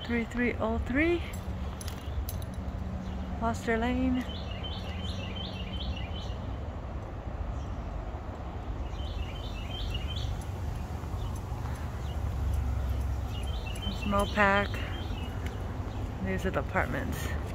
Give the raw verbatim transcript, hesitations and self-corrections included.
three three oh three Foster Lane. There's Mopac. These are the apartments.